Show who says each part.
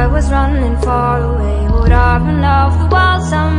Speaker 1: I was running far away, would I run off the world someday?